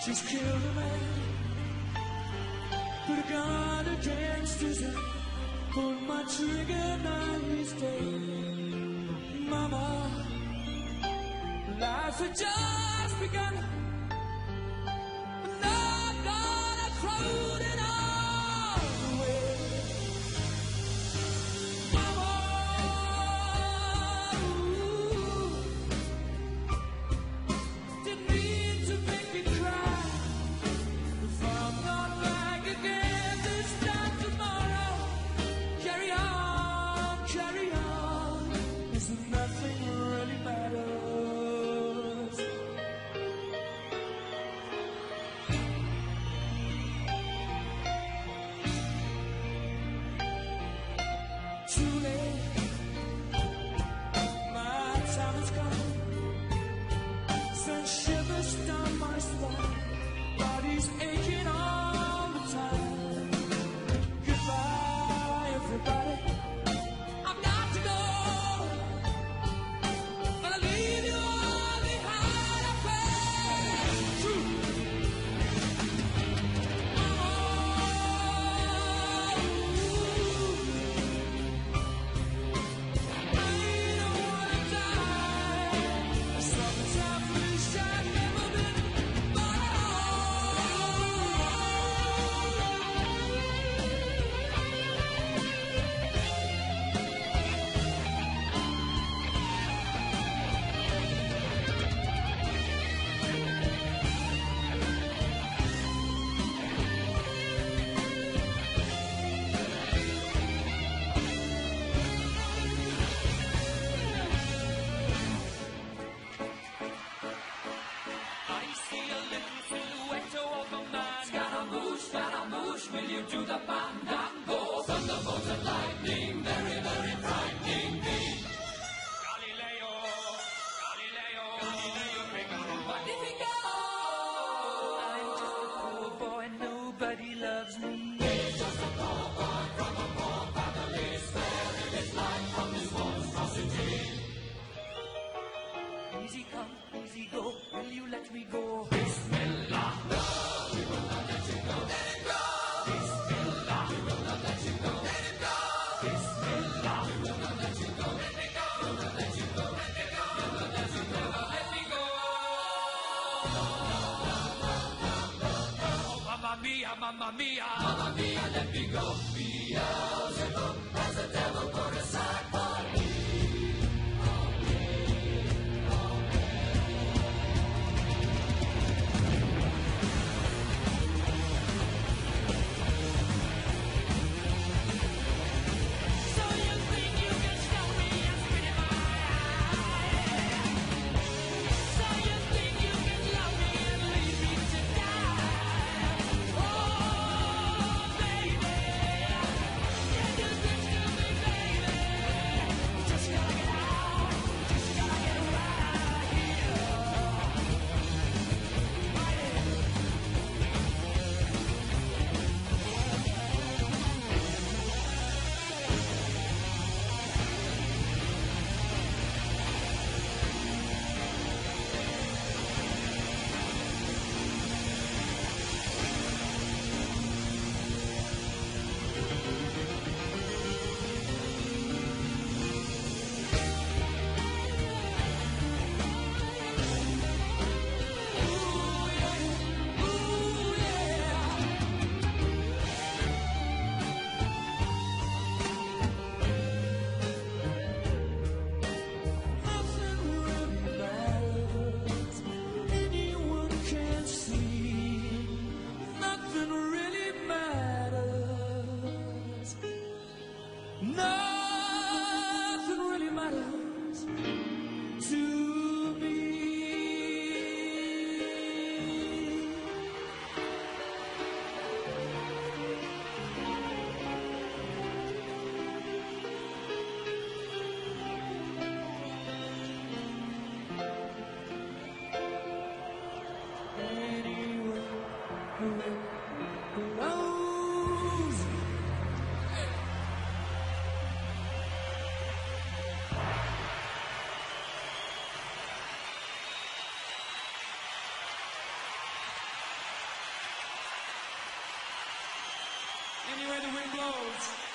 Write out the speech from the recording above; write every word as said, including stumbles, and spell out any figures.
Just killed a man, put a gun against his head, pulled my trigger, now he's dead. Mama, life had just begun, and I'm gonna throw it all away. Mama, ooh, didn't mean to make me cry. Will you do the fandango? Thunderbolt and lightning, very, very frightening me. Galileo, Galileo, Galileo, Figaro, Magnifico. I'm just a poor boy, nobody loves me. He's just a poor boy from a poor family, sparing his life from this monstrosity. Easy come, easy go, will you let me go? Bismillah, no, we will not let you go. Let it go. Mamma mia, mamma mia, let me go. Beelzebub has the devil put aside for me. So you think you can stop me and spit in my eye? So you think you can love me and leave me to die? Anywhere the wind blows.